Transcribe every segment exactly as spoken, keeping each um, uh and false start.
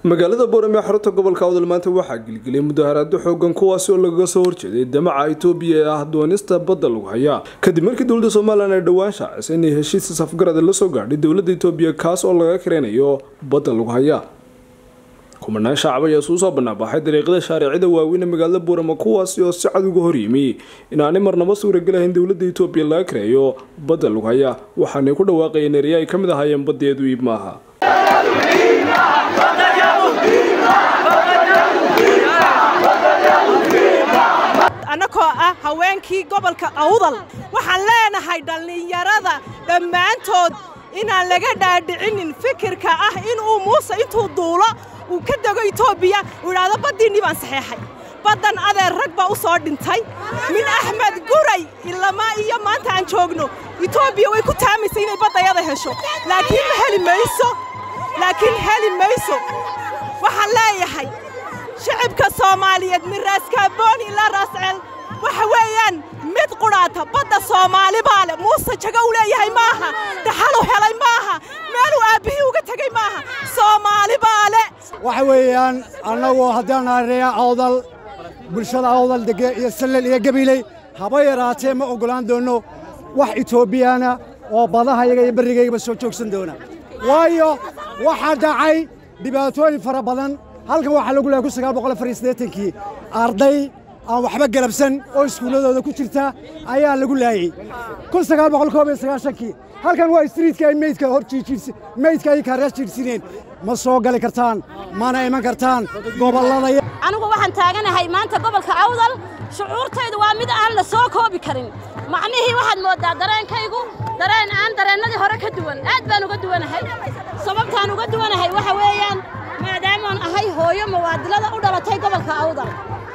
magaalada Boorame xarunta gobolka Awdal maanta waxaa gilgilay mudaharaado xoogan kuwaas oo laga soo horjeeday damaca Itoobiya ee ah doonista badda lagu haya kadib markii dowladda Soomaaliland ay dhawaan shaacisay inay heshiis safgarad la soo gaadhay dowladda Itoobiya kaas oo laga kireenayo badda lagu haya kumanaan shacab ayaa soo banaabaxay dariiqada shaariicada waaweyn ee magaalada Boorame kuwaas oo si cad uga hor yimi in aanay marnaba suuragalayn dowladda Itoobiya laga kireeyo badda lagu haya waxaanay ku dhawaaqayeen ereyo ay kamid ahaayeen badeedu iib maaha anako ah haweenkii gobolka Awdal waxaan leenahay dhalinyarada dhamaantood inaan laga dhaadhicinin fikirka ah in uu Muuse intuu duulo uu ka dago Itoobiya uu yiraahdo baddiini baan saxeexay badan adeer rag baa u soo dhintay min Axmed Guray ilama iyo maanta aan joogno Itoobiya way ku taamisay inay badayada hesho laakiin ma heli mayso laakiin heli mayso waxaan leeyahay shacabka Soomaaliyeed min raas Kaabon ilaa raas Ceel waxa weeyaan mid quraata badda Soomaali baale Muuse jaga u leeyahay maaha dhaxal u helay maaha meel uu aabihi uga tagay maaha Soomaali baale waxa weeyaan anagoo hadaan areeya Awdal bulshada Awdal dege iyo Salal iyo Gabiley haba yaraatee ma ogolaan doono wax Itoobiyana oo badaha iyaga iyo barigayga soo joogsan doona waayo waxa dhacay dhibaatooyin fara badan halkan waxa lagu leeyahay sagaal boqol afar iyo siddeetan arday aan waxba galabsan oo iskuuladooda ku jirta ayaa lagu leeyahay sagaal boqol koob iyo sagaashan halkan waa streetka ay meydka hor jiijisi meydka ay ka raasjirsineen ma soo gali kartaan mana iman kartaan gobolada anigu waxaan taaganahay maanta gobolka Awdal shucuurtaydu waa mid aan la soo koobi karin macnaheedu waxaad moodaa dareenkaygu dareen aan dareenadii hore ka duwan aad baan uga duwanahay sababtaan uga duwanahay waxa weeyaan maadaama aan ahay hooyo muwaadilada u dhalatay gobolka Awdal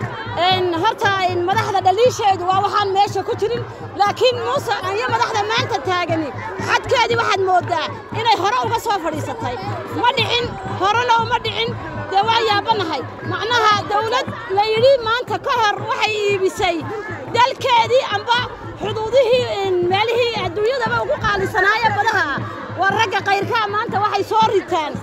een horta in madaxda dhaliisheedu waa waxaan meesha ku jirin laakiin Muuse iyo madaxda maanta taagani xadkeedii waxaad moodaa inay hore uga soo fadhiisatay ma dhicin horena uma dhicin dee waa yaabanahay macnaha dawlad la yiri maanta ka hor waxay iibisay dalkeedii amba xuduudihii meelihii adduunyada ugu qaalisanaaya badaha waa ragga qayrka maanta waxay soo ritaan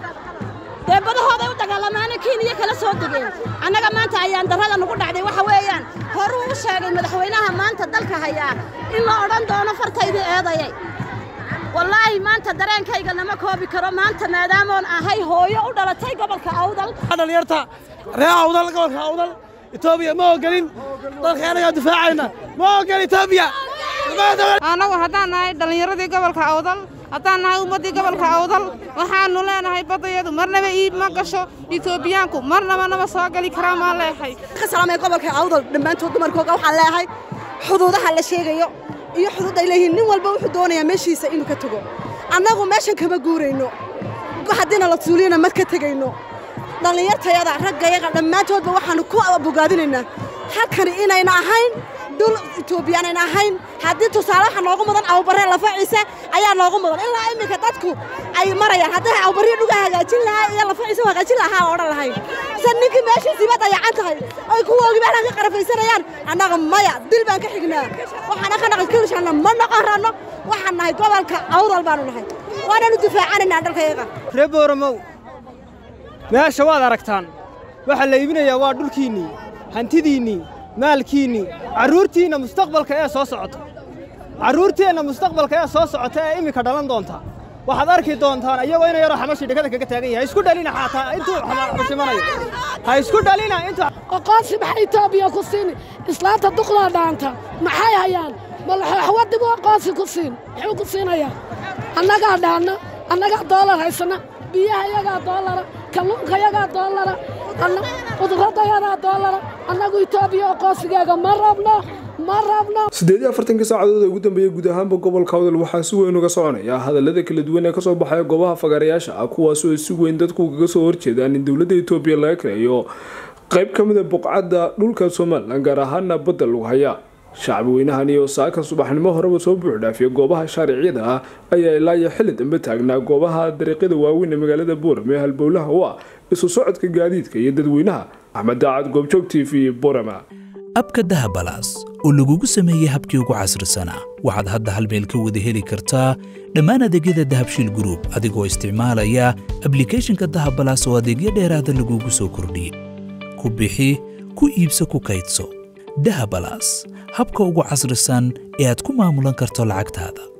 dee badahooda u dagaalamaana Kenya kala soo degeen anaga maanta ayaan darada nagu dhacday waxa weeyaan hor uu sheegay madaxweynaha maanta dalka haya in la oran doono fartayda eedayay wallahi maanta dareenkayga lama koobi karo maanta maadaama aan ahay hooyo u dhalatay gobolka Awdal dhalinyarta reer Awdal gobolka Awdal Itoobiya ma ogalin dalkeena difaacayna ma ogalin Itoobiya anagu hadaan nahay dhalinyaradii gobolka Awdal hadaan nahay ummadii gobolka Awdal waxaanu leenahay badayadu marnaba iib ma gasho Itoobiyaanku marnaba nama soo gali karaa ma leeyahay ka salaamay gobolka Awdal dhamaantood dumarkooga waxaan leeyahay xuduudaha la sheegayo iyo xuduud ay leeyihiin nin walba wuxuu doonayaa meeshiisa inuu ka tago annagu meeshan kama guureyno hadina la tuuliyana mad ka tagayno dhalinyartayada raggayaga dhamaantoodba waxaanu ku bogaadinaynaa halkan inayna ahayn dul Itoobiya inayna ahayn haddii tusaalaha noogu mudan awbarre la faciisa ayaa noogu mudan ilaa imika dadku ay marayaan haddii awbarre dhuga hagaajin lahaa iyo la faciisa hagaajin lahaa oo dhan lahayn sanninkii meeshiisa ba dayacan tahay ay ku ogibaana ka qarafaysanayaan annaga maya dil baan ka xignaa waxaan ka naqay kulshana ma naqarano waxaan nahay gobolka Awdal baan nahay waana difaacanayna dalkayaga reer Booramo meesha waad aragtaan waxa la iibinayaa waa dhulkiini hantidiini maalkiini caruurtiina mustaqbalka ee soo socota caruurteena mustaqbalka ee soo socota ee imika dhalan doonta waxaad arki doontaan ayagoo inay yaro xamashi dhigada kaga taagan yahay isku dhalina xataa intuu xamashimanayo ha isku dhalina inta aqoonsi maxay Itoobiya ku siin islaanta duqla dhaanta maxay hayaan mal xawadigu aqoonsi ku siin wuxuu ku siinaya annaga dhaana annaga dollar haysana biyaha iyaga dollar kalluunka iyaga dollar qudrada iyaga dollar annagu Itoobiya aqoonsigeega ma rabno ma rabno siddeed iyo afartan saacadood ugu dambeeyay guud ahaan gobolka Awdal waxa si weyn uga soconaya hadalada kala duwan ee ka soo baxay goobaha fagarayaasha ah kuwaas oo si weyn dadku uga soo horjeedaan in dawladda Itoobiya laga kireeyo qayb kamid ah buqcadda dhulka Soomaaliland gaar ahaan badda lagu haya shacab weynahan iyo saaka subaxnimo horeba soo buux dhaafiyay goobaha shaariicada ah ayaa ilaa iyo xilli dambe taagnaa goobaha dariiqada waaweyn ee magaalada Boorame halbowlaha waa isu socodka gaadiidka iyo dadweynaha Axmed Daacad Goobjoog T V Boorama abka Dahabalaas oo lagugu sameeyey habkii ugu casrisanaa. Waxaad hadda hal meel ka wada heli kartaa dhammaan adeegyada Dahabshiil Group adigoo isticmaalaya application-ka Dahab Plus oo adeegyo dheeraad ah lagugu soo kordhiyey. Ku bixi, ku iibso, ku kaydso. Dahab Plus, habka ugu casrisan ee aad ku maamulan karto lacagtaada.